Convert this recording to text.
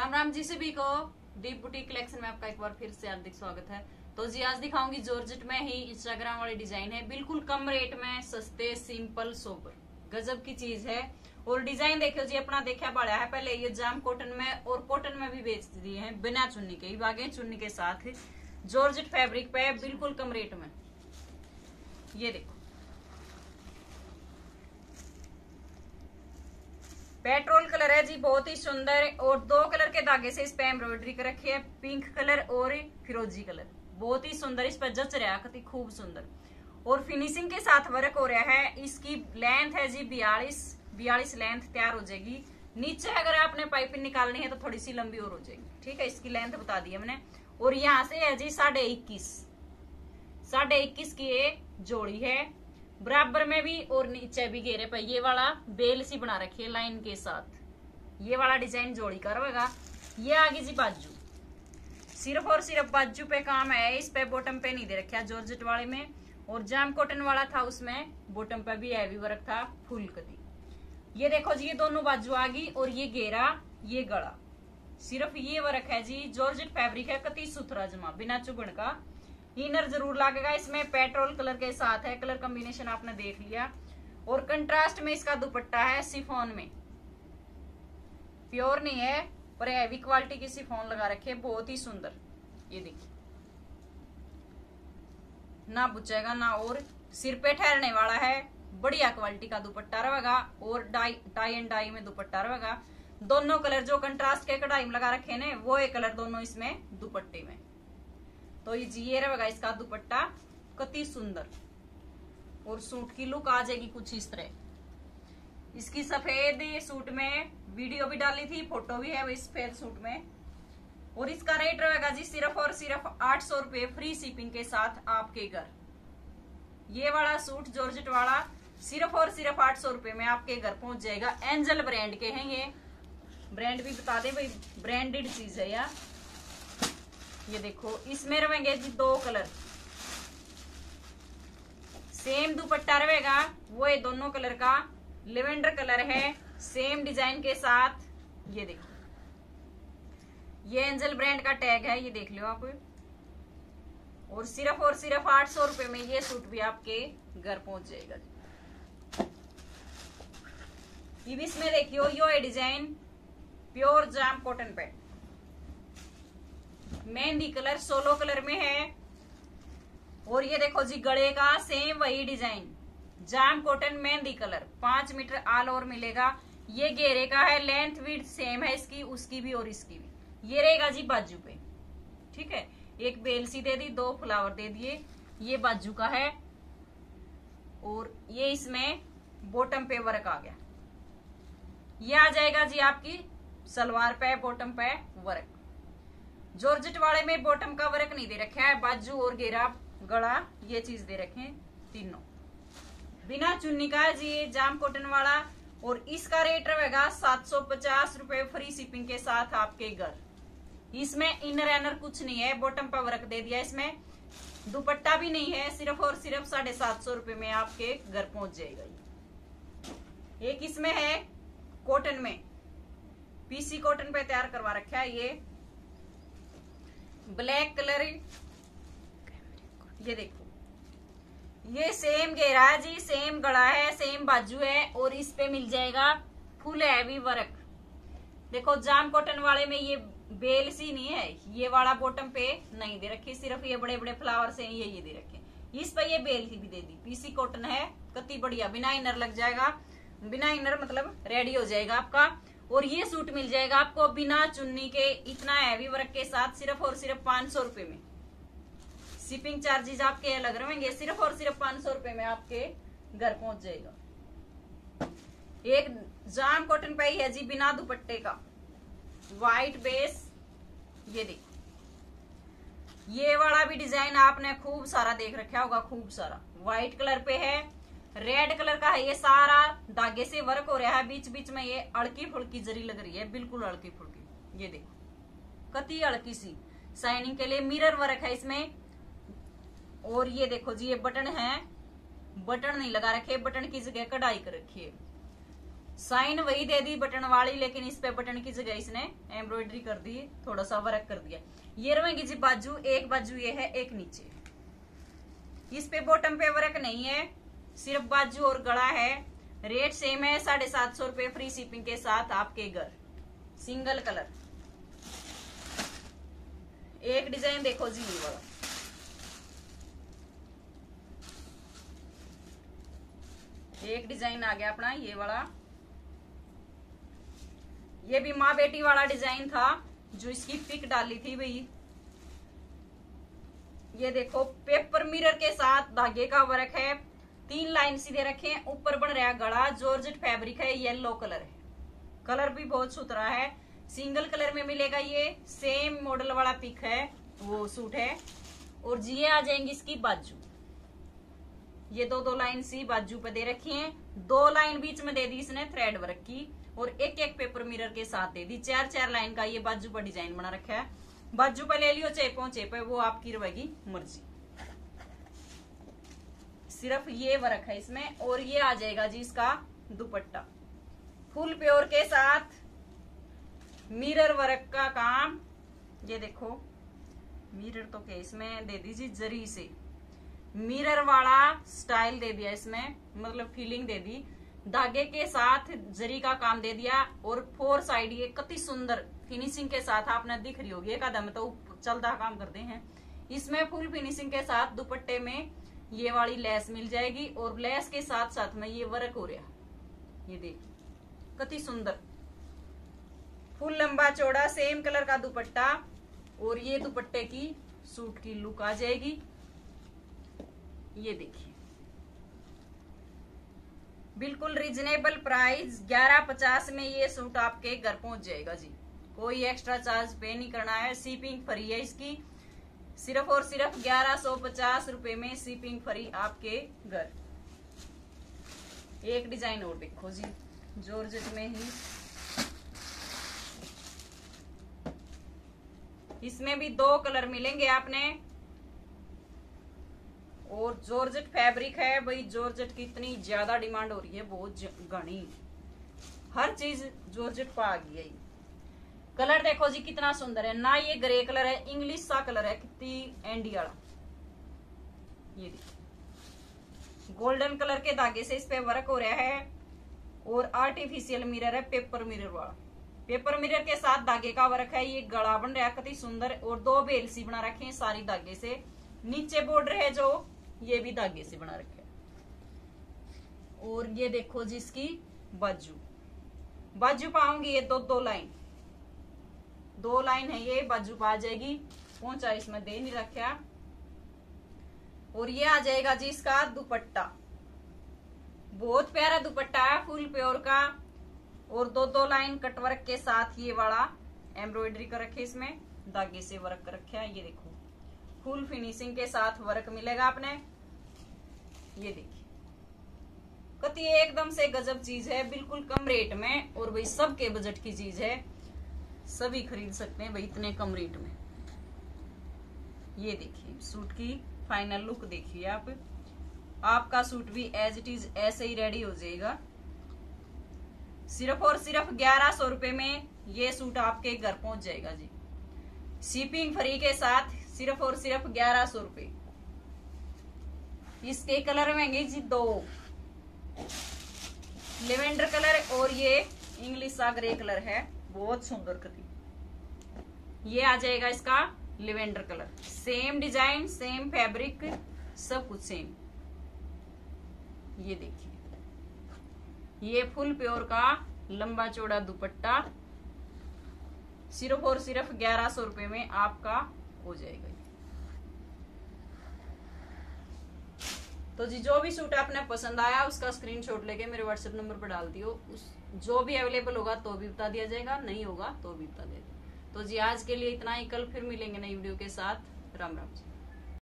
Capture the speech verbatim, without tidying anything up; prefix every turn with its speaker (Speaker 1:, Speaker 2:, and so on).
Speaker 1: राम राम जी सभी को। दीप boutique collection में आपका एक बार फिर से हार्दिक स्वागत है। तो जी आज दिखाऊंगी जॉर्जेट में ही इंस्टाग्राम वाली डिजाइन है, बिल्कुल कम रेट में, सस्ते, सिंपल, सोबर, गजब की चीज है। और डिजाइन देखो जी, अपना देखा पड़ा है पहले ये जाम कॉटन में और कॉटन में भी बेच दिए हैं बिना चुन्नी के, बागे चुन्नी के साथ जॉर्जेट फैब्रिक पे बिल्कुल कम रेट में। ये देखो पेट्रोल कलर है जी, बहुत ही सुंदर, और दो कलर के धागे से इस पे एम्ब्रॉयडरी कर रखी है, पिंक कलर और फिरोजी कलर, बहुत ही सुंदर। इस पर जच रहा है खूब सुंदर, और फिनिशिंग के साथ वर्क हो रहा है। इसकी लेंथ है जी बयालीस बयालीस लेंथ तैयार हो जाएगी। नीचे अगर आपने पाइपिंग निकालनी है तो थोड़ी सी लंबी और हो जाएगी, ठीक है। इसकी लेंथ बता दी हमने। और यहाँ से है जी साढ़े इक्कीस साढ़े इक्कीस की ये जोड़ी है, बराबर में भी और नीचे भी घेरे पर ये वाला बेल सी बना रखी है लाइन के साथ। ये वाला डिजाइन जोड़ी का रहेगा। ये आगे जी बाजू, सिर्फ और सिर्फ बाजू पे काम है, इस पे बॉटम पे नहीं दे रखा जॉर्जेट वाले में। और जाम कॉटन वाला था उसमें बॉटम पे भी हैवी वर्क था, फुल कदी। ये देखो जी, ये दोनों बाजू आ गई, और ये घेरा, ये गला, सिर्फ ये वर्क है जी। जॉर्जेट फैब्रिक है, कति सुथरा जमा, बिना चुभन का। इनर जरूर लगेगा, इसमें पेट्रोल कलर के साथ है, कलर कॉम्बिनेशन आपने देख लिया। और कंट्रास्ट में इसका दुपट्टा है शिफॉन में, प्योर नहीं है पर हैवी क्वालिटी की शिफॉन लगा रखे, बहुत ही सुंदर। ये देखिए, ना बुचेगा ना, और सिर पे ठहरने वाला है, बढ़िया क्वालिटी का दुपट्टा रहेगा। और डाई टाई एंड डाई में दुपट्टा रहेगा। दोनों कलर जो कंट्रास्ट के कढ़ाई में लगा रखे ने, वो एक कलर दोनों इसमें दुपट्टे में। तो ये जी ये रहेगा इसका दुपट्टा, कति सुंदर। और सूट की लुक आ जाएगी कुछ इस तरह। इसकी सफेद सूट में वीडियो भी डाली थी, फोटो भी है इस सफेद सूट में। और इसका रेट रहेगा जी सिर्फ और सिर्फ आठ सौ रुपये, फ्री शिपिंग के साथ आपके घर। ये वाला सूट जॉर्जेट वाला सिर्फ और सिर्फ आठ सौ रुपये में आपके घर पहुंच जाएगा। एंजल ब्रांड के हैं ये, ब्रांड भी बता दे भाई, ब्रांडेड चीज है यार। ये देखो, इसमें रहेंगे जी दो कलर, सेम दुपट्टा रहेगा, वो ये दोनों कलर का लेवेंडर कलर है, सेम डिजाइन के साथ। ये देखो, ये एंजल ब्रांड का टैग है, ये देख लो आप। और सिर्फ और सिर्फ आठ सौ रुपए में ये सूट भी आपके घर पहुंच जाएगा। ये भी इसमें देखियो, यो ये डिजाइन प्योर जाम कॉटन पे, मेहंदी कलर सोलो कलर में है। और ये देखो जी, गले का सेम वही डिजाइन, जाम कॉटन मेहंदी कलर, पांच मीटर ऑल ओवर मिलेगा। ये घेरे का है, लेंथ विड्थ सेम है इसकी, उसकी भी और इसकी भी। ये रहेगा जी बाजू पे, ठीक है। एक बेल सी दे दी, दो फ्लावर दे दिए, ये बाजू का है। और ये इसमें बॉटम पे वर्क आ गया। ये आ जाएगा जी आपकी सलवार पे, बॉटम पे वर्क। जॉर्जेट वाले में बॉटम का वर्क नहीं दे रखा है, बाजू और घेरा, गला, ये चीज दे रखे हैं तीनों, बिना चुन्नी का है जी ये जाम कॉटन वाला। और इसका रेट रहेगा सात सौ पचास रुपए, फ्री शिपिंग के साथ आपके घर। इसमें इनर एनर कुछ नहीं है, बॉटम पर वर्क दे दिया, इसमें दुपट्टा भी नहीं है, सिर्फ और सिर्फ साढ़े सात सौ रुपए में आपके घर पहुंच जाएगा। एक इसमें है कॉटन में, पीसी कॉटन पे तैयार करवा रखा है, ये ब्लैक कलर। ये देखो, ये सेम घेरा है जी, सेम गला है, सेम बाजू है, और इस पे मिल जाएगा फुल हैवी वर्क। देखो, जाम कॉटन वाले में ये बेल सी नहीं है, ये वाला बॉटम पे नहीं दे रखी, सिर्फ ये बड़े बड़े फ्लावर से ये ये दे रखे। इस पे ये बेल की भी दे दी, पीसी कॉटन है, कति बढ़िया, बिना इनर लग जाएगा, बिना इनर मतलब रेडी हो जाएगा आपका। और ये सूट मिल जाएगा आपको बिना चुन्नी के, इतना हैवी वर्क के साथ, सिर्फ और सिर्फ पांच सौ रुपए में। शिपिंग चार्जेस आपके अलग रहेंगे, सिर्फ और सिर्फ पांच सौ रुपए में आपके घर पहुंच जाएगा। एक जाम कॉटन पे ही है जी बिना दुपट्टे का, व्हाइट बेस। ये देखो, ये वाला भी डिजाइन आपने खूब सारा देख रखा होगा, खूब सारा व्हाइट कलर पे है, रेड कलर का है, ये सारा धागे से वर्क हो रहा है, बीच बीच में ये अड़की फुड़की जरी लग रही है, बिल्कुल अड़की फुड़की। ये देखो, कति अड़की सी, शाइनिंग के लिए मिरर वर्क है इसमें। और ये देखो जी, ये बटन है, बटन नहीं लगा रखे, बटन की जगह कढ़ाई कर रखी है। साइन वही दे दी बटन वाली, लेकिन इस पे बटन की जगह इसने एम्ब्रॉयडरी कर दी, थोड़ा सा वर्क कर दिया। ये रहेंगी जी बाजू, एक बाजू ये है, एक नीचे। इस पे बॉटम पे वर्क नहीं है, सिर्फ बाजू और गला है। रेट सेम है, साढ़े सात सौ रुपए फ्री शिपिंग के साथ आपके घर। Single colour. एक डिजाइन देखो जी ये वाला, एक डिजाइन आ गया अपना ये वाला। ये भी माँ बेटी वाला डिजाइन था जो इसकी पिक डाली थी भाई। ये देखो पेपर मिरर के साथ धागे का वर्क है, तीन लाइन सीधे रखे हैं, ऊपर बन रहा गला, जॉर्जेट फैब्रिक है, येलो कलर है, कलर भी बहुत सुथरा है। सिंगल कलर में मिलेगा, ये सेम मॉडल वाला पिक है, वो सूट है। और जी ये आ जाएंगी इसकी बाजू, ये दो दो लाइन सी बाजू पे दे रखी हैं, दो लाइन बीच में दे दी इसने थ्रेड वर्क की, और एक एक पेपर मिरर के साथ दे दी। चार चार लाइन का ये बाजू पर डिजाइन बना रखा है। बाजू पे ले लियो चाहे पहुंचे पे, वो आपकी रहेगी मर्जी। सिर्फ ये वर्क है इसमें। और ये आ जाएगा जी इसका दुपट्टा, फुल प्योर के साथ मिरर वर्क का काम। ये देखो मिरर तो क्या इसमें दे दीजिए जरी से, मिरर वाला स्टाइल दे दिया इसमें, मतलब फीलिंग दे दी, धागे के साथ जरी का काम दे दिया। और फोर साइड ये कितनी सुंदर फिनिशिंग के साथ आपने दिख रही होगी, एक आधा में तो चलता काम करते हैं। इसमें फुल फिनिशिंग के साथ दुपट्टे में ये वाली लेस मिल जाएगी, और लेस के साथ साथ में ये वर्क हो रहा, ये देखिए कितनी सुंदर, फुल लंबा चौड़ा सेम कलर का दुपट्टा। और ये दुपट्टे की सूट की लुक आ जाएगी। ये देखिए बिल्कुल रिजनेबल प्राइस, ग्यारह पचास में ये सूट आपके घर पहुंच जाएगा जी। कोई एक्स्ट्रा चार्ज पे नहीं करना है, शिपिंग फ्री है इसकी। सिर्फ और सिर्फ ग्यारह सौ पचास रुपए में शिपिंग फ्री आपके घर। एक डिजाइन और देखो जी, जॉर्जेट में ही, इसमें भी दो कलर मिलेंगे आपने। और जॉर्जेट फैब्रिक है भाई, जॉर्जेट की इतनी ज्यादा डिमांड हो रही है, बहुत घनी, हर चीज जॉर्जेट पर आ गई है। कलर देखो जी कितना सुंदर है ना, ये ग्रे कलर है, इंग्लिश सा कलर है, कितनी एंडी वाला। ये देखिए गोल्डन कलर के धागे से इस पे वर्क हो रहा है। और आर्टिफिशियल मिरर है, पेपर मिरर वाला, पेपर मिरर के साथ धागे का वर्क है। ये गला बन रहा है कितनी सुंदर, और दो बेल सी बना रखे हैं सारी धागे से। नीचे बॉर्डर है जो, ये भी धागे से बना रखे है। और ये देखो जी इसकी बाजू, बाजू पाऊंगी ये दो दो लाइन, दो लाइन है ये बाजू पा जाएगी, पहुंचा इसमें दे नहीं रखा। और ये आ जाएगा जी इसका दुपट्टा, बहुत प्यारा दुपट्टा है, फुल प्योर का। और दो दो लाइन कटवर्क के साथ ये वाला एम्ब्रॉयडरी कर रखे, इसमें धागे से वर्क कर रखा है। ये देखो फुल फिनिशिंग के साथ वर्क मिलेगा आपने। ये देखिए कति एकदम से गजब चीज है, बिल्कुल कम रेट में, और भाई सबके बजट की चीज है, सभी खरीद सकते हैं भाई इतने कम रेट में। ये देखिए सूट की फाइनल लुक देखिए आप, आपका सूट भी एज इट इज ऐसे ही रेडी हो जाएगा। सिर्फ और सिर्फ ग्यारह सौ रुपए में ये सूट आपके घर पहुंच जाएगा जी, शिपिंग फ्री के साथ, सिर्फ और सिर्फ ग्यारह सौ रुपए। इसके कलर महंगे जी दो, लेवेंडर कलर और ये इंग्लिश सा ग्रे कलर है, बहुत सुंदर कटी। ये आ जाएगा इसका lavender colour, same design same fabric सब कुछ सेम। ये देखिए ये फुल प्योर का लंबा चौड़ा दुपट्टा, सिर्फ और सिर्फ ग्यारह सौ रुपए में आपका हो जाएगा। तो जी जो भी सूट आपने पसंद आया उसका स्क्रीनशॉट लेके मेरे व्हाट्सएप नंबर पर डाल दियो, उस जो भी अवेलेबल होगा तो भी बता दिया जाएगा, नहीं होगा तो भी बता दिया जाएगा। तो जी आज के लिए इतना ही, कल फिर मिलेंगे नई वीडियो के साथ। राम राम जी।